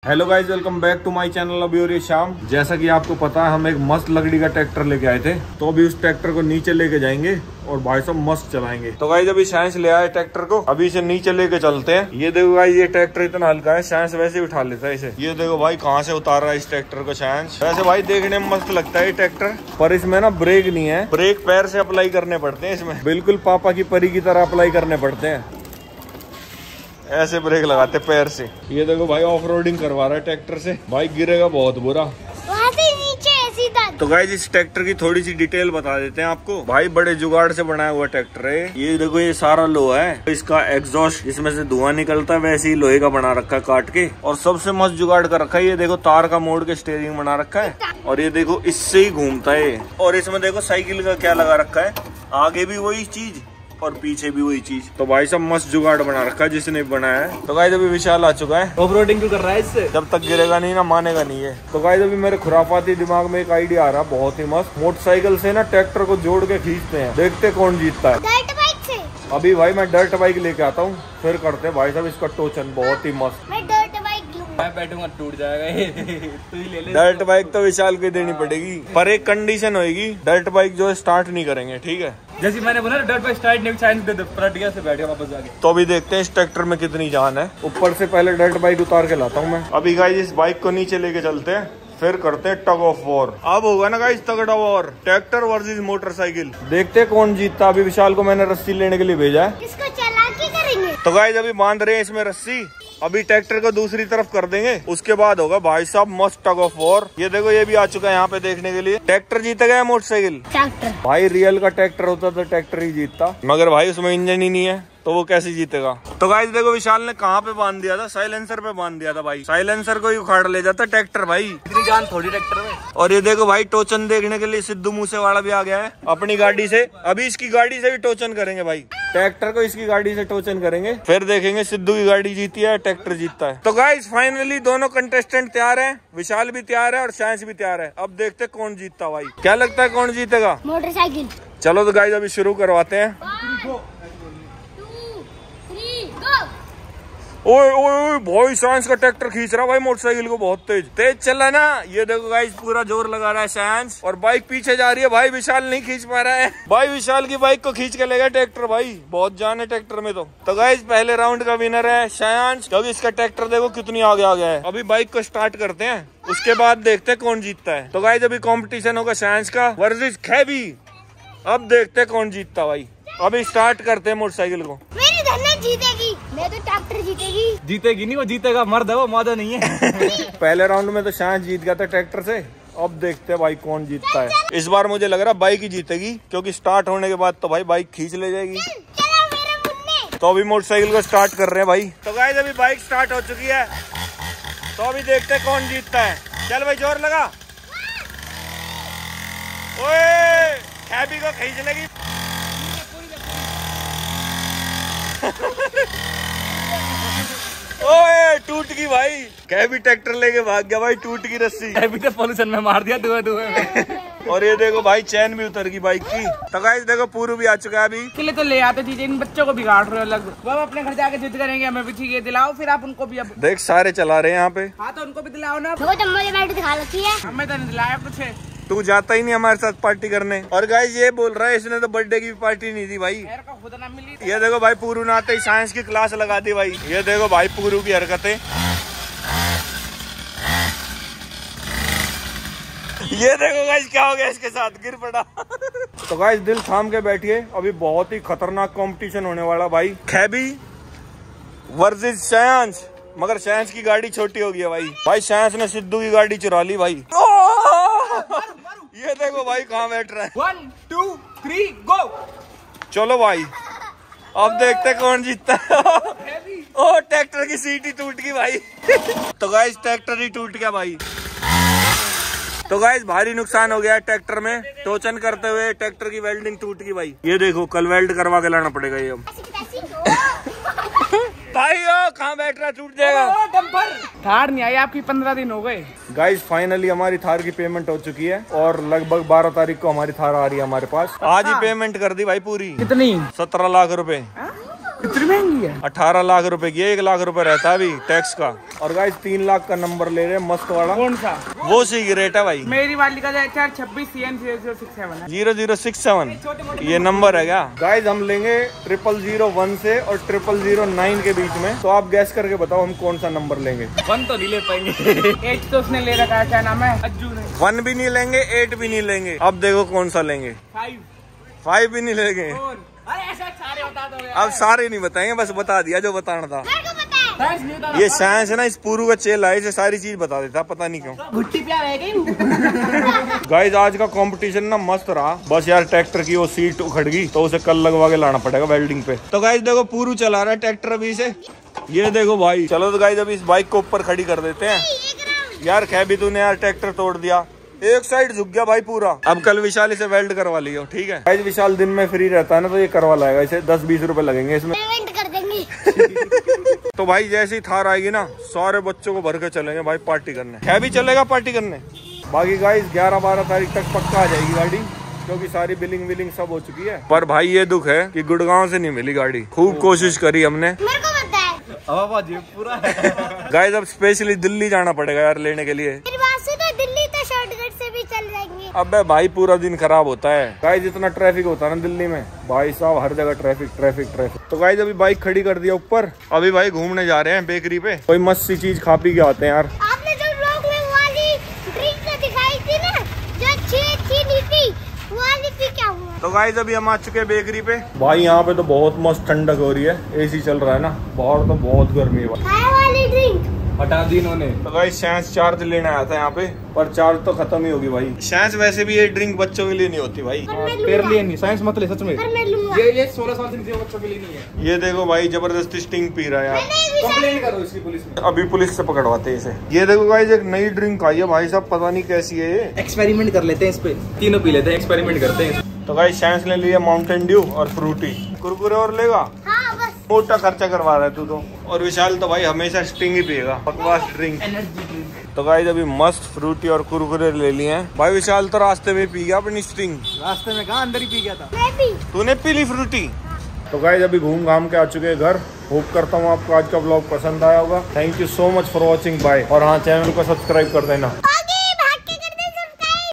Hello guys, welcome back to my channel. अभी और ये शाम, जैसा कि आपको पता है हम एक मस्त लकड़ी का ट्रैक्टर लेके आए थे, तो अभी उस ट्रैक्टर को नीचे लेके जाएंगे और भाई साहब मस्त चलाएंगे। तो गाइज अभी साइंस ले आए ट्रैक्टर को, अभी इसे नीचे लेके चलते हैं। ये देखो भाई, ये ट्रैक्टर इतना हल्का है, साइंस वैसे ही उठा लेता है इसे। ये देखो भाई कहाँ से उतार रहा है इस ट्रैक्टर को साइंस। वैसे भाई देखने में मस्त लगता है ट्रैक्टर, पर इसमें ना ब्रेक नहीं है, ब्रेक पैर से अप्लाई करने पड़ते हैं इसमें, बिल्कुल पापा की परी की तरह अप्लाई करने पड़ते हैं। ऐसे ब्रेक लगाते पैर से। ये देखो भाई ऑफ रोडिंग करवा रहा है ट्रैक्टर से, भाई गिरेगा बहुत बुरा वहाँ से नीचे सीधा। तो गाइस इस ट्रैक्टर की थोड़ी सी डिटेल बता देते हैं आपको। भाई बड़े जुगाड़ से बनाया हुआ ट्रैक्टर है। ये देखो ये सारा लोहा है, इसका एग्जॉस्ट जिसमें से धुआं निकलता है वैसे ही लोहे का बना रखा है काट के, और सबसे मस्त जुगाड़ कर रखा है। ये देखो तार का मोड़ के स्टीयरिंग बना रखा है, और ये देखो इससे ही घूमता है। और इसमें देखो साइकिल का क्या लगा रखा है, आगे भी वही चीज और पीछे भी वही चीज। तो भाई सब मस्त जुगाड़ बना रखा है जिसने बनाया है। तो गाइस अभी विशाल आ चुका है। ऑफ रोडिंग क्यों कर रहा है इससे? जब तक गिरेगा नहीं ना मानेगा नहीं है। तो गाइस अभी मेरे खुराफाती दिमाग में एक आइडिया आ रहा है बहुत ही मस्त। मोटरसाइकिल से ना ट्रैक्टर को जोड़ के खींचते हैं, देखते कौन जीतता है। डर्ट बाइक से अभी भाई मैं डर्ट बाइक लेके आता हूँ, फिर करते हैं भाई साहब इसका टोचन, बहुत ही मस्त। मैं डर्ट बाइक लूंगा। मैं बैठूंगा टूट जाएगा। तू ही ले ले। डर्ट बाइक तो विशाल को देनी पड़ेगी, पर एक कंडीशन होगी, डर्ट बाइक जो है स्टार्ट नहीं करेंगे, ठीक है? जैसे मैंने बोला डर्ट बाइक स्टार्ट नहीं, साइंस दे दे, पलट से बैठ गया वापस जाके। तो अभी देखते हैं इस ट्रैक्टर में कितनी जान है। ऊपर से पहले डर्ट बाइक उतार के लाता हूँ मैं। अभी गाइस इस बाइक को नीचे लेके चलते हैं, फिर करते हैं टग ऑफ वॉर। अब होगा ना गाइस तगड़ा वॉर, ट्रैक्टर वर्सेस मोटरसाइकिल। देखते हैं कौन जीतता। अभी विशाल को मैंने रस्सी लेने के लिए भेजा है। इसको चला के करेंगे। तो गाइस अभी बांध रहे हैं इसमें रस्सी, अभी ट्रैक्टर को दूसरी तरफ कर देंगे, उसके बाद होगा भाई साहब मस्त टग ऑफ वॉर। ये देखो ये भी आ चुका है यहाँ पे देखने के लिए। ट्रैक्टर जीतेगा या मोटरसाइकिल? ट्रैक्टर। भाई रियल का ट्रैक्टर होता तो ट्रैक्टर ही जीतता, मगर भाई उसमें इंजन ही नहीं है तो वो कैसे जीतेगा। तो गाइस देखो विशाल ने कहाँ पे बांध दिया था, साइलेंसर पे बांध दिया था भाई। साइलेंसर को ही उखाड़ ले जाता ट्रैक्टर भाई, इतनी जान थोड़ी ट्रैक्टर में। और ये देखो भाई टोचन देखने के लिए सिद्धू मूसेवाला भी आ गया है अपनी गाड़ी से। अभी इसकी गाड़ी से भी टोचन करेंगे भाई, ट्रैक्टर को इसकी गाड़ी से टोचन करेंगे, फिर देखेंगे सिद्धू की गाड़ी जीती है ट्रैक्टर जीतता है। तो गाइस फाइनली दोनों कंटेस्टेंट तैयार हैं, विशाल भी तैयार है और साइंस भी तैयार है। अब देखते हैं कौन जीतता भाई। क्या लगता है कौन जीतेगा? मोटरसाइकिल। चलो तो गाइस अभी शुरू करवाते हैं। 1 2 3 गो। ओए ओए ओए भाई साइंस का ट्रैक्टर खींच रहा भाई मोटरसाइकिल को, बहुत तेज तेज चला ना। ये देखो गाइस पूरा जोर लगा रहा है साइंस, और बाइक पीछे जा रही है भाई, विशाल नहीं खींच पा रहा है भाई। विशाल की बाइक को खींच के ले गया ट्रैक्टर भाई, बहुत जान है ट्रैक्टर में। तो गाइस पहले राउंड का विनर है साइंस, क्योंकि इसका ट्रैक्टर देखो कितनी आगे आ गया है। अभी बाइक को स्टार्ट करते हैं, उसके बाद देखते हैं कौन जीतता है। तो गाइस अभी कॉम्पिटिशन होगा साइंस का वर्सेस खैबी। अब देखते हैं कौन जीतता भाई। अभी स्टार्ट करते हैं मोटरसाइकिल को। मेरी धन्य जीतेगी, मैं तो ट्रैक्टर जीतेगी। जीतेगी नहीं, वो जीतेगा, मर्द है वो, मादा नहीं है। पहले राउंड में तो साइंस जीत गया था ट्रैक्टर से, अब देखते हैं भाई कौन जीतता है। इस बार मुझे लग रहा है बाइक ही जीतेगी, क्योंकि स्टार्ट होने के बाद तो भाई बाइक खींच ले जाएगी। चलो मेरे मुन्ने। तो अभी मोटरसाइकिल को स्टार्ट कर रहे हैं भाई। तो गाइस अभी बाइक स्टार्ट हो चुकी है, तो अभी देखते हैं कौन जीतता है। चल भाई जोर लगा। ओए खैबी को खींच लेगी। ओए टूट गई भाई, कैबी ट्रैक्टर लेके भाग गया भाई, टूट गई रस्सी। अभी तो पॉल्यूशन में मार दिया धुएं धुएं में। और ये देखो भाई चैन भी उतर गई बाइक की। तो गाइस देखो पूरू भी आ चुका है अभी। के लिए तो ले आते चीजें, इन बच्चों को बिगाड़ रहे हो अलग। वो अब अपने घर जाके जिद करेंगे, हमें भी चाहिए, दिलाओ फिर आप उनको भी। अब देख सारे चला रहे हैं यहाँ पे। हाँ तो उनको भी दिलाओ ना। वो तो मुझे बैठ दिखा रखी है, हमें तो नहीं दिलाया कुछ। तू जाता ही नहीं हमारे साथ पार्टी करने। और गाइस ये बोल रहा है इसने तो बर्थडे की पार्टी नहीं दी भाई। खैर का खुद ना मिली। ये देखो भाई पूरू ने आते ही साइंस की क्लास लगा दी भाई। ये देखो भाई पूरू की हरकतें। ये देखो गाइस क्या हो गया इसके साथ, गिर पड़ा। तो गाइस दिल थाम के बैठिए, अभी बहुत ही खतरनाक कंपटीशन होने वाला भाई। खैबी वर्सेस साइंस, मगर साइंस की गाड़ी छोटी हो गई है भाई। भाई साइंस ने सिद्धू की गाड़ी चुरा ली भाई। ये देखो भाई कहाँ बैठ रहा है। 1 2 3 गो। चलो भाई अब देखते कौन जीतता है। ओ ट्रैक्टर की सीट ही टूट गई भाई। तो गाइस ट्रैक्टर ही टूट गया भाई। तो गाइस भारी नुकसान हो गया है ट्रैक्टर में, टोचन करते हुए ट्रैक्टर की वेल्डिंग टूट गई भाई। ये देखो कल वेल्ड करवा के लाना पड़ेगा ये अब। भाई ओ कहाँ बैठ रहा, टूट जाएगा। डंपर थार नहीं आई आपकी, 15 दिन हो गए। गाइस फाइनली हमारी थार की पेमेंट हो चुकी है, और लगभग 12 तारीख को हमारी थार आ रही है हमारे पास। आज ही पेमेंट कर दी भाई पूरी। कितनी? 17 लाख रुपए। इतनी महंगी है? 18 लाख रुपए की है, 1 लाख रुपए रहता है अभी टैक्स का। और गाइस 3 लाख का नंबर ले रहे हैं मस्त वाला। कौन सा? वो सिगरेट है भाई। मेरी वाली का HR 26 CN 0067 है। 0067 ये नंबर है क्या? गाइस हम लेंगे 0001 से और 0009 के बीच में, तो आप गैस करके बताओ हम कौन सा नंबर लेंगे। 1 तो नहीं ले पाएंगे। एच तो उसने ले रखा है, क्या नाम है? अज्जू ने। 1 भी नहीं लेंगे, 8 भी नहीं लेंगे। अब देखो कौन सा लेंगे। 5 भी नहीं लेंगे। अरे ऐसा सारे बता दो यार। अब सारे नहीं बताएंगे, बस बता दिया जो बताना था। मेरे को पता है। ये साइंस है ना, इस पूरू का चेला है, इसे सारी चीज बता देता, पता नहीं क्यों। घुट्टी प्यार है क्या? गाइस आज का कंपटीशन ना मस्त रहा, बस यार ट्रैक्टर की वो सीट उखड़ गई तो उसे कल लगवा के लाना पड़ेगा वेल्डिंग पे। तो गाइस देखो पूरू चला रहा है ट्रैक्टर अभी से, ये देखो भाई। चलो तो गाइस अभी इस बाइक को ऊपर खड़ी कर देते हैं। यार कै भी तूने यार ट्रैक्टर तोड़ दिया, एक साइड झुक गया भाई पूरा। अब कल विशाल इसे वेल्ड करवा लियो, ठीक है गाइस। विशाल दिन में फ्री रहता है ना, तो ये करवा लाएगा, इसे 10-20 रुपए लगेंगे इसमें। पेमेंट कर देंगे। तो भाई जैसे ही थार आएगी ना, सारे बच्चों को भर के चलेंगे भाई पार्टी करने। है भी चलेगा पार्टी करने। बाकी गाइस 11-12 तारीख तक पक्का आ जाएगी गाड़ी, क्योंकि सारी बिलिंग विलिंग सब हो चुकी है। पर भाई ये दुख है कि गुड़गांव से नहीं मिली गाड़ी, खूब कोशिश करी हमने। मेरे को पता है। पूरा है। गाइस अब स्पेशली दिल्ली जाना पड़ेगा यार लेने के लिए। मेरी बात से तो दिल्ली तो शॉर्टकट से भी चल जाएंगे। अबे भाई पूरा दिन खराब होता है गाइस, इतना ट्रैफिक होता है ना दिल्ली में भाई साहब, हर जगह ट्रैफिक ट्रैफिक ट्रैफिक। तो गाइस अभी बाइक खड़ी कर दिया ऊपर, अभी भाई घूमने जा रहे हैं बेकरी पे, कोई मस्त सी चीज खा पी के आते हैं यार। आपने जो व्लॉग में वाली ड्रिंक दिखाई थी ना, जो अच्छी नहीं थी, वाली थी, क्या हुआ? तो गाइस अभी हम आ चुके हैं बेकरी पे। भाई यहाँ पे तो बहुत मस्त ठंडक हो रही है, AC चल रहा है ना, बाहर तो बहुत गर्मी है। खाए वाली ड्रिंक हटा दी इन्होंने। तो गाइस साइंस चार्ज लेने आया था यहाँ पे, पर चार्ज तो खत्म ही होगी भाई। साइंस वैसे भी ये ड्रिंक बच्चों के लिए नहीं होती भाई। पर मैं तेरे लूंगा। लिए नहीं, साइंस मत ले सच में। पर मैं लूंगा। ये 16 साल से नीचे बच्चों के लिए नहीं है। ये देखो भाई जबरदस्ती स्टिंग पी रहा है यार। नहीं विशाल, कंप्लेन करो इसकी पुलिस में। अभी पुलिस से पकड़वाते हैं इसे। ये देखो गाइस एक नई ड्रिंक आई है भाई साहब, पता नहीं कैसी है ये। एक्सपेरिमेंट कर लेते हैं इस पे, तीनों पी लेते हैं, एक्सपेरिमेंट करते हैं। तो गाइस साइंस ने लिया माउंटेन ड्यू और फ्रूटी। कुरकुरे और लेगा, हाँ बस। मोटा खर्चा करवा रहा है तू तो। और विशाल तो भाई हमेशा स्टिंग ही पिएगा, बकवास ड्रिंक। Energy drink. तो गाइस अभी मस्त फ्रूटी और कुरकुरे ले लिए हैं भाई। विशाल तो रास्ते में पी गया अपनी स्टिंग। रास्ते में कहाँ, अंदर ही पी गया था। मैं भी। तूने पी ली फ्रूटी। तो गाइस अभी घूम घाम के आ चुके हैं घर। होप करता हूँ आपको आज का ब्लॉग पसंद आया होगा। Thank you so much for watching, bye. और हाँ चैनल को सब्सक्राइब कर देना।